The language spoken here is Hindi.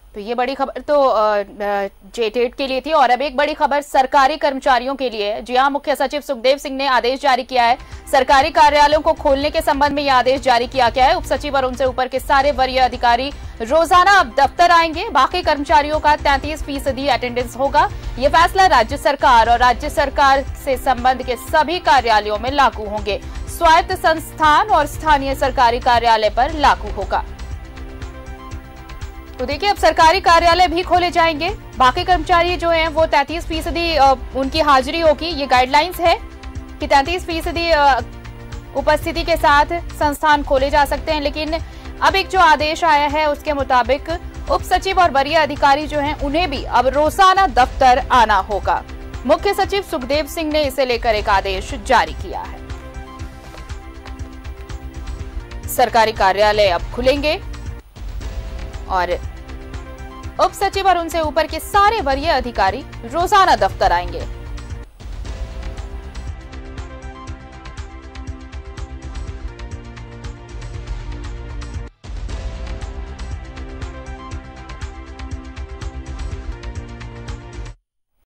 तो ये बड़ी खबर तो JTET के लिए थी। और अब एक बड़ी खबर सरकारी कर्मचारियों के लिए है। जी हां, मुख्य सचिव सुखदेव सिंह ने आदेश जारी किया है। सरकारी कार्यालयों को खोलने के संबंध में यह आदेश जारी किया गया है। उप सचिव और उनसे ऊपर के सारे वरीय अधिकारी रोजाना अब दफ्तर आएंगे। बाकी कर्मचारियों का 33% अटेंडेंस होगा। ये फैसला राज्य सरकार और राज्य सरकार से संबंध के सभी कार्यालयों में लागू होंगे। स्वायत्त संस्थान और स्थानीय सरकारी कार्यालय पर लागू होगा। तो देखिए, अब सरकारी कार्यालय भी खोले जाएंगे। बाकी कर्मचारी जो हैं वो 33% उनकी हाजिरी होगी। ये गाइडलाइंस है कि 33% उपस्थिति के साथ संस्थान खोले जा सकते हैं। लेकिन अब एक जो आदेश आया है उसके मुताबिक उप सचिव और वरीय अधिकारी जो हैं उन्हें भी अब रोजाना दफ्तर आना होगा। मुख्य सचिव सुखदेव सिंह ने इसे लेकर एक आदेश जारी किया है। सरकारी कार्यालय अब खुलेंगे और उप सचिव और उनसे ऊपर के सारे वरीय अधिकारी रोजाना दफ्तर आएंगे।